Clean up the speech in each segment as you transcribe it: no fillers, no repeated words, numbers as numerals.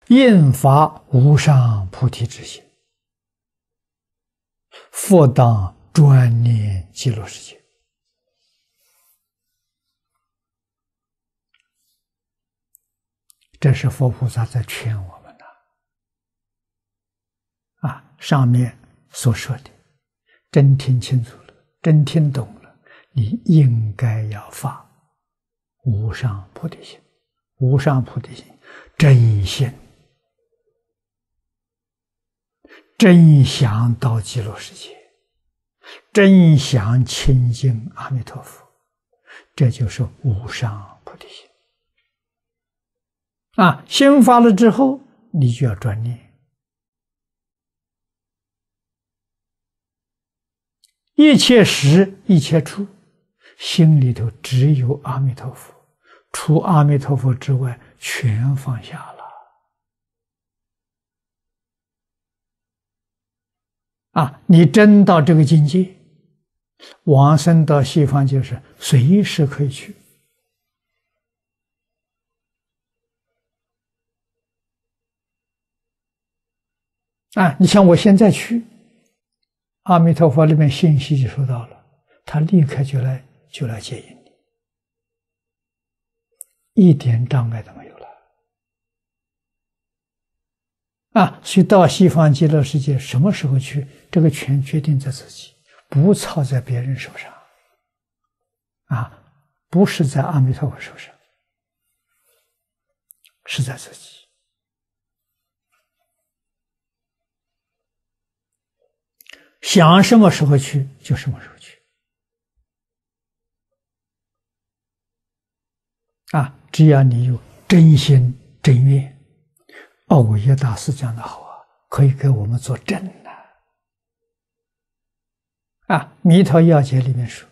应发无上菩提之心，复当专念极乐世界。这是佛菩萨在劝我们的上面所说的，真听清楚了，真听懂了，你应该要发无上菩提心。无上菩提心，真心真想到极乐世界，真想亲近阿弥陀佛，这就是无上菩提心。心发了之后，你就要专念，一切时一切处，心里头只有阿弥陀佛，除阿弥陀佛之外，全放下了。你真到这个境界，往生到西方就是随时可以去。你像我现在去，阿弥陀佛那边信息就收到了，他立刻就来接引你，一点障碍都没有了。所以到西方极乐世界什么时候去，这个全决定在自己，不操在别人手上，不是在阿弥陀佛手上，是在自己。想什么时候去就什么时候去。只要你有真心真愿。韦耶大师讲的好可以给我们做证弥陀要解里面说，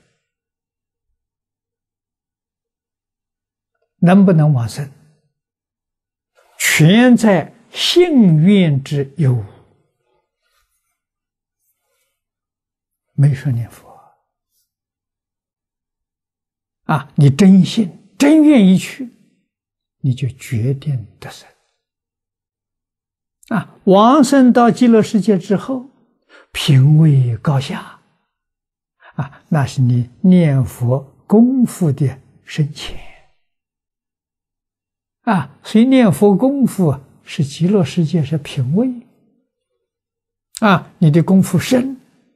能不能往生，全在信愿之有无，没说念佛你真信真愿意去，你就决定得生。往生到极乐世界之后，品位高下那是你念佛功夫的深浅所以念佛功夫是极乐世界是品位你的功夫深，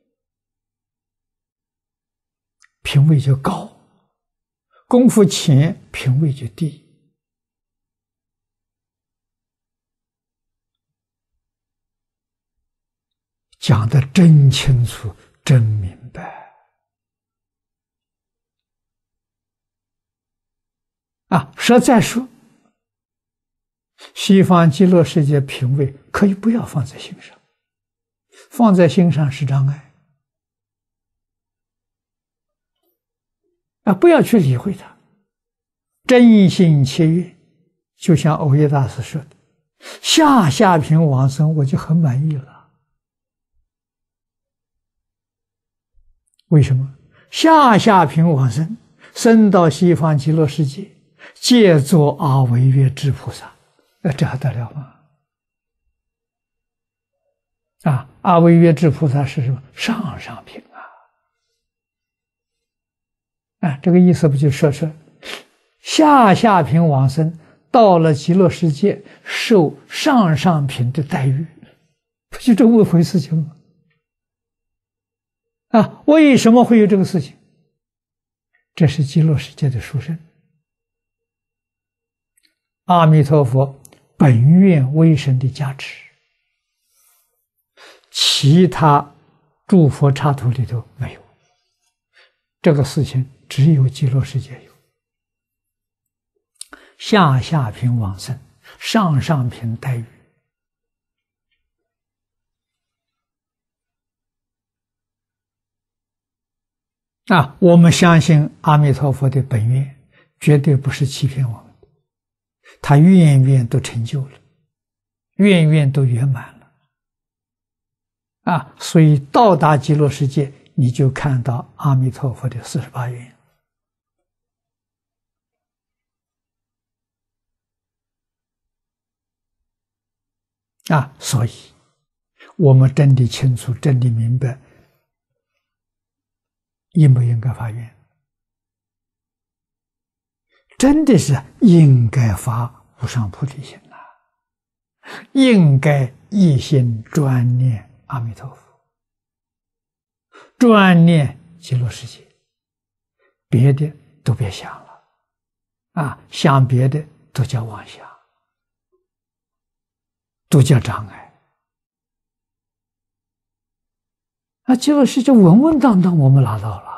品位就高；功夫浅，品位就低。讲得真清楚，真明白实在说，西方极乐世界品位可以不要放在心上，放在心上是障碍不要去理会它，真心切愿。就像藕益大师说的，下品往生我就很满意了。为什么？下品往生，生到西方极乐世界，借作阿惟越致菩萨，这还得了吗？阿惟越致菩萨是什么？上品这个意思不就说下品往生到了极乐世界，受上品的待遇，不就这么回事情吗？为什么会有这个事情？这是极乐世界的殊胜，阿弥陀佛本愿威神的加持，其他诸佛刹土里头没有。这个事情只有极乐世界有。下品往生，上品待遇。我们相信阿弥陀佛的本愿绝对不是欺骗我们的，他愿都成就了，愿都圆满了所以到达极乐世界，你就看到阿弥陀佛的48愿所以我们真的清楚，真的明白，应不应该发愿？真的是应该发无上菩提心呐，应该一心专念阿弥陀佛，专念极乐世界，别的都别想了，想别的都叫妄想，都叫障碍。极乐世界稳稳当当我们拿到了。